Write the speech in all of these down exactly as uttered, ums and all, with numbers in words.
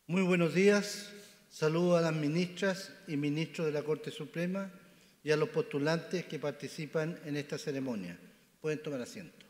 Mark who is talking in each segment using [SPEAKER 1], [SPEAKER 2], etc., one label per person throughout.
[SPEAKER 1] Muy buenos días. Saludo a las ministras y ministros de la Corte Suprema y a los postulantes que participan en esta ceremonia. Pueden tomar asiento.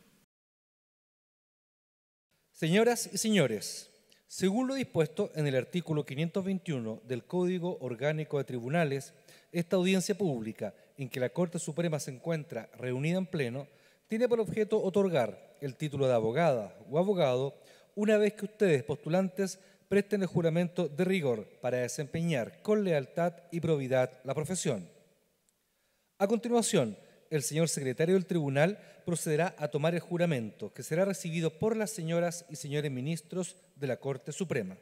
[SPEAKER 2] Señoras y señores, según lo dispuesto en el artículo quinientos veintiuno del Código Orgánico de Tribunales, esta audiencia pública en que la Corte Suprema se encuentra reunida en pleno tiene por objeto otorgar el título de abogada o abogado una vez que ustedes, postulantes, presten el juramento de rigor para desempeñar con lealtad y probidad la profesión. A continuación, el señor secretario del Tribunal procederá a tomar el juramento, que será recibido por las señoras y señores ministros de la Corte Suprema.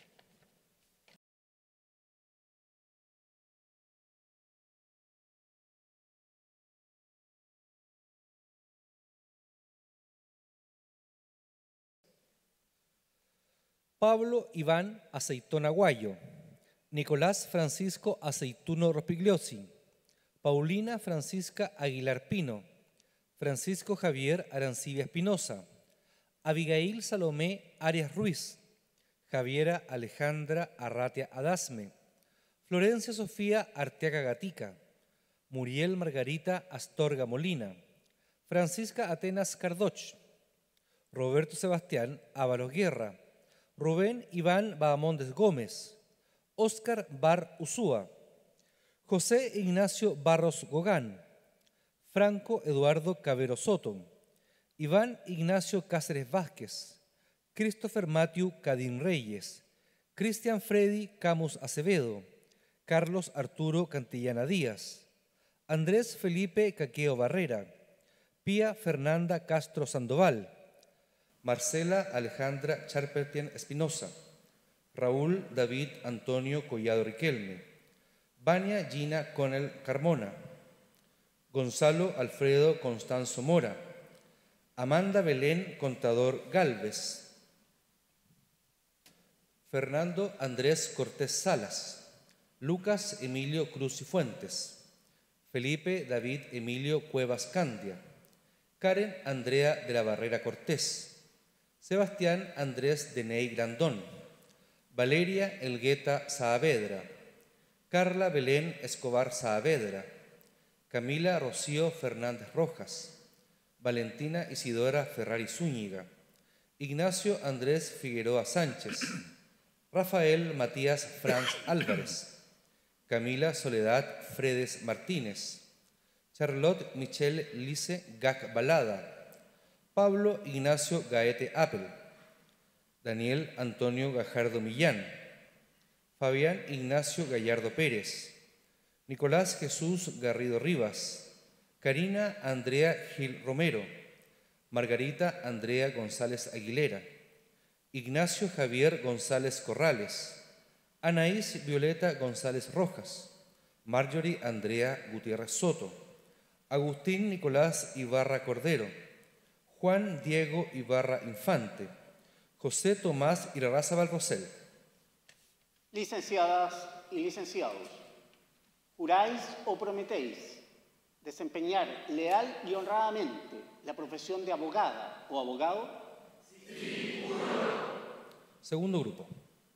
[SPEAKER 2] Pablo Iván Aceitón Aguayo, Nicolás Francisco Aceituno Rospigliosi, Paulina Francisca Aguilar Pino, Francisco Javier Arancibia Espinosa, Abigail Salomé Arias Ruiz, Javiera Alejandra Arratia Adasme, Florencia Sofía Arteaga Gatica, Muriel Margarita Astorga Molina, Francisca Atenas Cardoch, Roberto Sebastián Ábalos Guerra, Rubén Iván Bahamondes Gómez, Óscar Bar Usúa, José Ignacio Barros Gogán, Franco Eduardo Cabero Soto, Iván Ignacio Cáceres Vázquez, Christopher Matthew Cadín Reyes, Cristian Freddy Camus Acevedo, Carlos Arturo Cantillana Díaz, Andrés Felipe Caqueo Barrera, Pía Fernanda Castro Sandoval, Marcela Alejandra Charpentian Espinosa, Raúl David Antonio Collado Riquelme, Vania Gina Conel Carmona, Gonzalo Alfredo Constanzo Mora, Amanda Belén Contador Galvez, Fernando Andrés Cortés Salas, Lucas Emilio Cruz y Fuentes, Felipe David Emilio Cuevas Candia, Karen Andrea de la Barrera Cortés, Sebastián Andrés Deney Grandón, Valeria Elgueta Saavedra, Carla Belén Escobar Saavedra, Camila Rocío Fernández Rojas, Valentina Isidora Ferrari Zúñiga, Ignacio Andrés Figueroa Sánchez, Rafael Matías Franz Álvarez, Camila Soledad Fredes Martínez, Charlotte Michelle Lice Gac Balada, Pablo Ignacio Gaete Apple, Daniel Antonio Gajardo Millán, Fabián Ignacio Gallardo Pérez, Nicolás Jesús Garrido Rivas, Karina Andrea Gil Romero, Margarita Andrea González Aguilera, Ignacio Javier González Corrales, Anaís Violeta González Rojas, Marjorie Andrea Gutiérrez Soto, Agustín Nicolás Ibarra Cordero, Juan Diego Ibarra Infante, José Tomás Irarrázaval Rosell.
[SPEAKER 3] Licenciadas y licenciados, ¿juráis o prometéis desempeñar leal y honradamente la profesión de abogada o abogado?
[SPEAKER 2] Sí. Segundo grupo.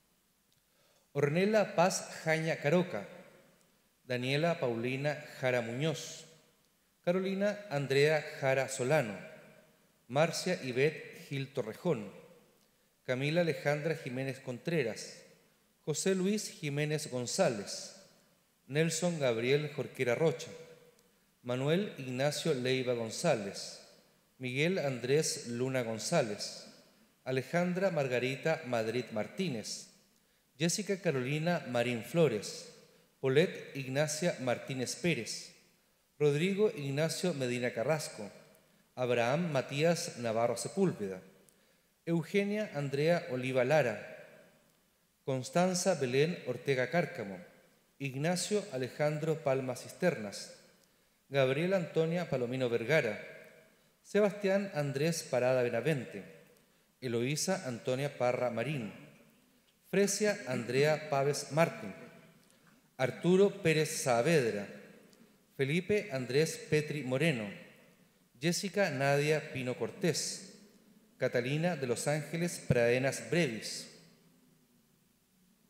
[SPEAKER 2] Ornella Paz Jaña Caroca, Daniela Paulina Jara Muñoz, Carolina Andrea Jara Solano, Marcia Ivette Gil Torrejón, Camila Alejandra Jiménez Contreras, José Luis Jiménez González, Nelson Gabriel Jorquera Rocha, Manuel Ignacio Leiva González, Miguel Andrés Luna González, Alejandra Margarita Madrid Martínez, Jessica Carolina Marín Flores, Paulette Ignacia Martínez Pérez, Rodrigo Ignacio Medina Carrasco, Abraham Matías Navarro Sepúlveda, Eugenia Andrea Oliva Lara, Constanza Belén Ortega Cárcamo, Ignacio Alejandro Palma Cisternas, Gabriela Antonia Palomino Vergara, Sebastián Andrés Parada Benavente, Eloísa Antonia Parra Marín, Fresia Andrea Páez Martín, Arturo Pérez Saavedra, Felipe Andrés Petri Moreno, Jessica Nadia Pino Cortés, Catalina de Los Ángeles Pradenas Brevis,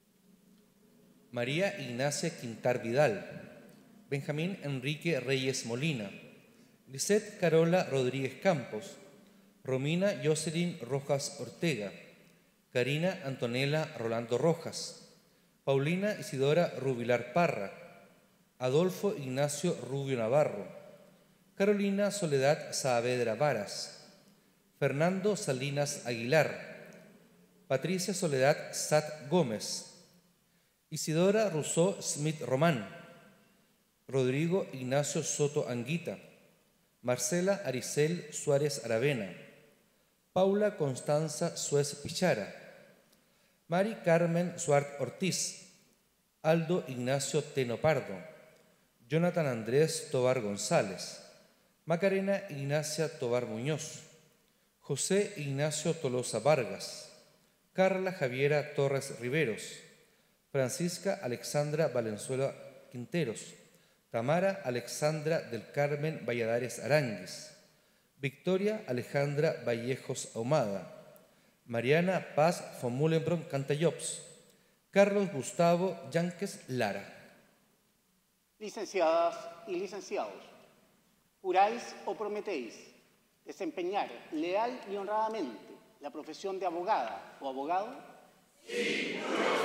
[SPEAKER 2] María Ignacia Quintar Vidal, Benjamín Enrique Reyes Molina, Lisette Carola Rodríguez Campos, Romina Jocelyn Rojas Ortega, Karina Antonella Rolando Rojas, Paulina Isidora Rubilar Parra, Adolfo Ignacio Rubio Navarro, Carolina Soledad Saavedra Varas, Fernando Salinas Aguilar, Patricia Soledad Sat Gómez, Isidora Rousseau Smith Román, Rodrigo Ignacio Soto Anguita, Marcela Aricel Suárez Aravena, Paula Constanza Suez Pichara, Mari Carmen Suart Ortiz, Aldo Ignacio Teno Pardo, Jonathan Andrés Tobar González, Macarena Ignacia Tobar Muñoz, José Ignacio Tolosa Vargas, Carla Javiera Torres Riveros, Francisca Alexandra Valenzuela Quinteros, Tamara Alexandra del Carmen Valladares Aránguiz, Victoria Alejandra Vallejos Ahumada, Mariana Paz Fomulenbron Cantayops, Carlos Gustavo Yánquez Lara.
[SPEAKER 3] Licenciadas y licenciados, ¿juráis o prometéis desempeñar leal y honradamente la profesión de abogada o abogado? Sí.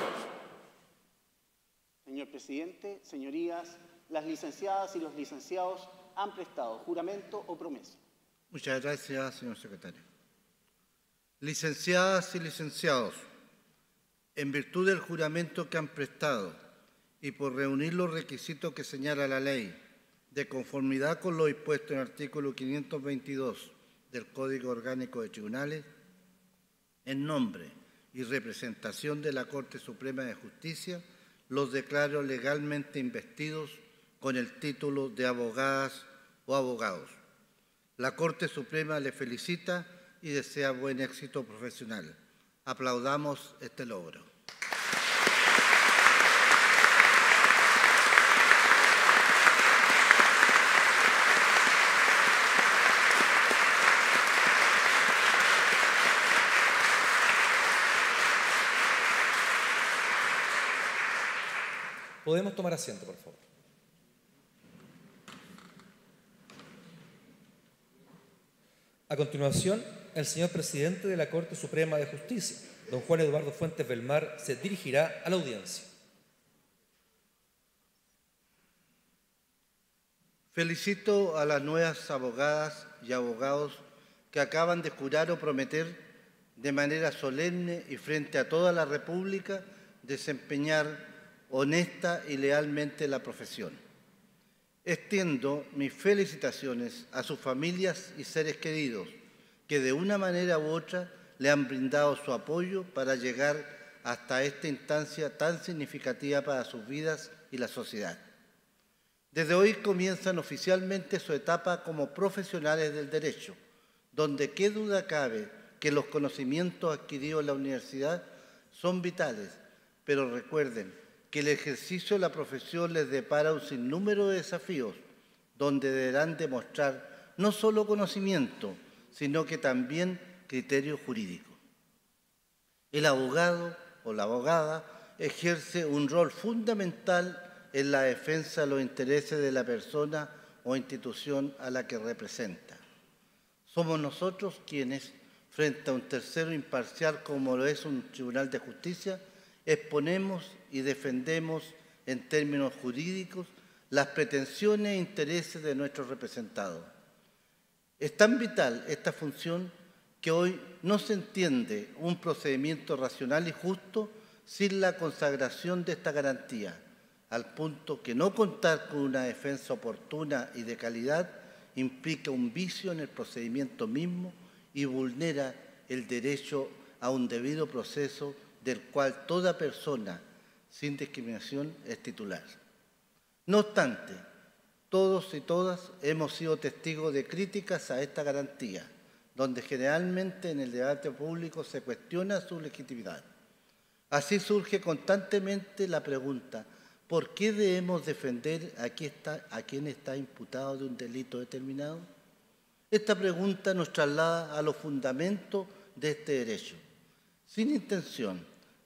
[SPEAKER 3] Señor presidente, señorías, las licenciadas y los licenciados han prestado juramento o promesa.
[SPEAKER 1] Muchas gracias, señor secretario. Licenciadas y licenciados, en virtud del juramento que han prestado y por reunir los requisitos que señala la ley, de conformidad con lo dispuesto en el artículo quinientos veintidós del Código Orgánico de Tribunales, en nombre y representación de la Corte Suprema de Justicia, los declaro legalmente investidos con el título de abogadas o abogados. La Corte Suprema les felicita y desea buen éxito profesional. Aplaudamos este logro.
[SPEAKER 2] Podemos tomar asiento, por favor. A continuación, el señor presidente de la Corte Suprema de Justicia, don Juan Eduardo Fuentes Belmar, se dirigirá a la audiencia.
[SPEAKER 1] Felicito a las nuevas abogadas y abogados que acaban de jurar o prometer de manera solemne y frente a toda la República desempeñar honesta y lealmente la profesión. Extiendo mis felicitaciones a sus familias y seres queridos que de una manera u otra le han brindado su apoyo para llegar hasta esta instancia tan significativa para sus vidas y la sociedad. Desde hoy comienzan oficialmente su etapa como profesionales del derecho, donde qué duda cabe que los conocimientos adquiridos en la universidad son vitales, pero recuerden que el ejercicio de la profesión les depara un sinnúmero de desafíos, donde deberán demostrar no solo conocimiento, sino que también criterio jurídico. El abogado o la abogada ejerce un rol fundamental en la defensa de los intereses de la persona o institución a la que representa. Somos nosotros quienes, frente a un tercero imparcial como lo es un tribunal de justicia, exponemos y defendemos en términos jurídicos las pretensiones e intereses de nuestros representados. Es tan vital esta función que hoy no se entiende un procedimiento racional y justo sin la consagración de esta garantía, al punto que no contar con una defensa oportuna y de calidad implica un vicio en el procedimiento mismo y vulnera el derecho a un debido proceso del cual toda persona, sin discriminación, es titular. No obstante, todos y todas hemos sido testigos de críticas a esta garantía, donde generalmente en el debate público se cuestiona su legitimidad. Así surge constantemente la pregunta, ¿por qué debemos defender a quien está, a quien está imputado de un delito determinado? Esta pregunta nos traslada a los fundamentos de este derecho, sin intención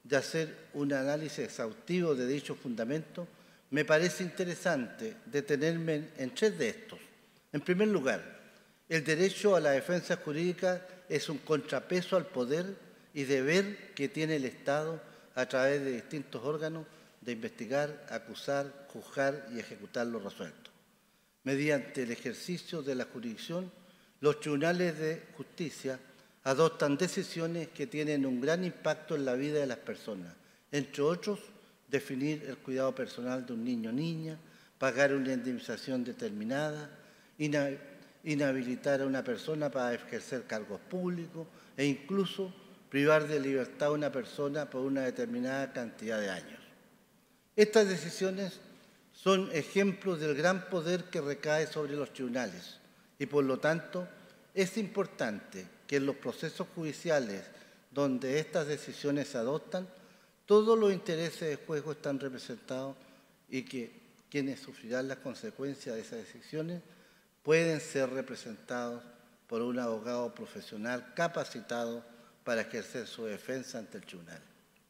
[SPEAKER 1] de hacer un análisis exhaustivo de dichos fundamentos, me parece interesante detenerme en, en tres de estos. En primer lugar, el derecho a la defensa jurídica es un contrapeso al poder y deber que tiene el Estado a través de distintos órganos de investigar, acusar, juzgar y ejecutar lo resuelto. Mediante el ejercicio de la jurisdicción, los tribunales de justicia adoptan decisiones que tienen un gran impacto en la vida de las personas, entre otros, definir el cuidado personal de un niño o niña, pagar una indemnización determinada, inhabilitar a una persona para ejercer cargos públicos e incluso privar de libertad a una persona por una determinada cantidad de años. Estas decisiones son ejemplos del gran poder que recae sobre los tribunales y, por lo tanto, es importante que en los procesos judiciales donde estas decisiones se adoptan, todos los intereses de juego están representados y que quienes sufrirán las consecuencias de esas decisiones pueden ser representados por un abogado profesional capacitado para ejercer su defensa ante el tribunal.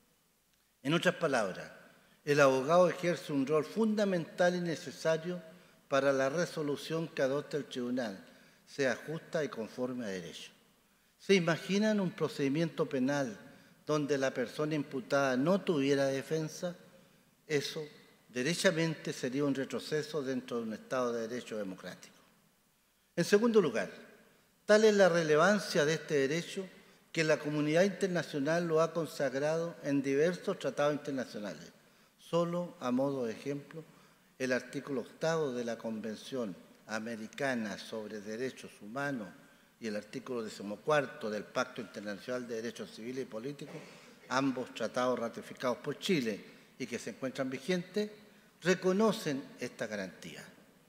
[SPEAKER 1] En otras palabras, el abogado ejerce un rol fundamental y necesario para la resolución que adopte el tribunal, sea justa y conforme a derecho. ¿Se imaginan un procedimiento penal donde la persona imputada no tuviera defensa? Eso, derechamente, sería un retroceso dentro de un Estado de Derecho democrático. En segundo lugar, tal es la relevancia de este derecho que la comunidad internacional lo ha consagrado en diversos tratados internacionales. Solo a modo de ejemplo, el artículo octavo de la Convención Americana sobre Derechos Humanos y el artículo decimocuarto del Pacto Internacional de Derechos Civiles y Políticos, ambos tratados ratificados por Chile y que se encuentran vigentes, reconocen esta garantía.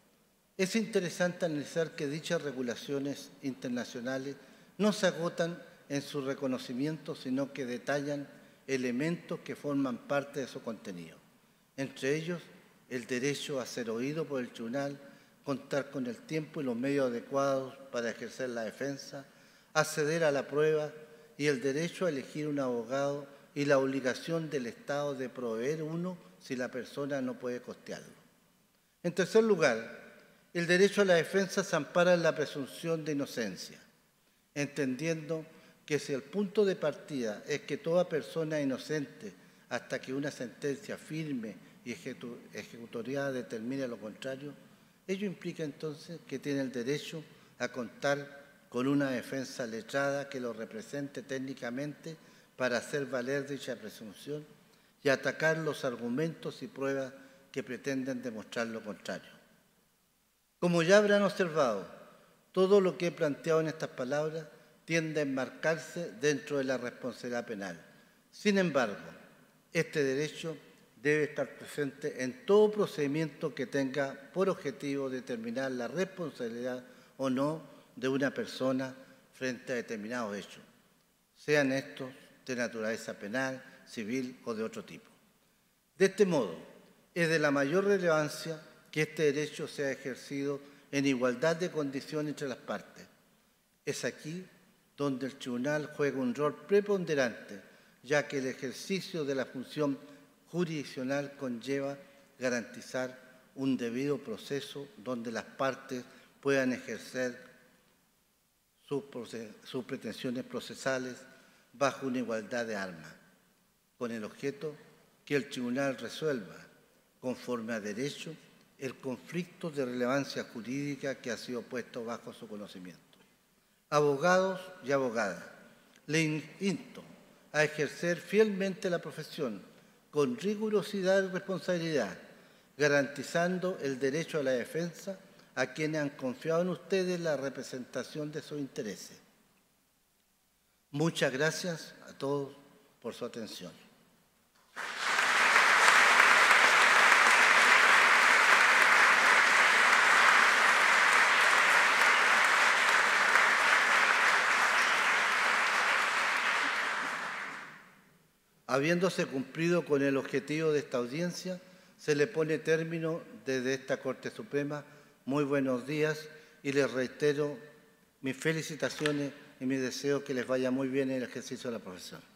[SPEAKER 1] Es interesante analizar que dichas regulaciones internacionales no se agotan en su reconocimiento, sino que detallan elementos que forman parte de su contenido. Entre ellos, el derecho a ser oído por el tribunal, contar con el tiempo y los medios adecuados para ejercer la defensa, acceder a la prueba y el derecho a elegir un abogado y la obligación del Estado de proveer uno si la persona no puede costearlo. En tercer lugar, el derecho a la defensa se ampara en la presunción de inocencia, entendiendo que si el punto de partida es que toda persona es inocente hasta que una sentencia firme y ejecutoriada determine lo contrario, ello implica entonces que tiene el derecho a contar con una defensa letrada que lo represente técnicamente para hacer valer dicha presunción y atacar los argumentos y pruebas que pretenden demostrar lo contrario. Como ya habrán observado, todo lo que he planteado en estas palabras tiende a enmarcarse dentro de la responsabilidad penal. Sin embargo, este derecho debe estar presente en todo procedimiento que tenga por objetivo determinar la responsabilidad o no de una persona frente a determinados hechos, sean estos de naturaleza penal, civil o de otro tipo. De este modo, es de la mayor relevancia que este derecho sea ejercido en igualdad de condiciones entre las partes. Es aquí donde el tribunal juega un rol preponderante, ya que el ejercicio de la función jurisdiccional conlleva garantizar un debido proceso donde las partes puedan ejercer sus, sus pretensiones procesales bajo una igualdad de armas, con el objeto que el tribunal resuelva, conforme a derecho, el conflicto de relevancia jurídica que ha sido puesto bajo su conocimiento. Abogados y abogadas, le insto a ejercer fielmente la profesión con rigurosidad y responsabilidad, garantizando el derecho a la defensa a quienes han confiado en ustedes la representación de sus intereses. Muchas gracias a todos por su atención. Habiéndose cumplido con el objetivo de esta audiencia, se le pone término desde esta Corte Suprema. Muy buenos días y les reitero mis felicitaciones y mis deseos que les vaya muy bien en el ejercicio de la profesión.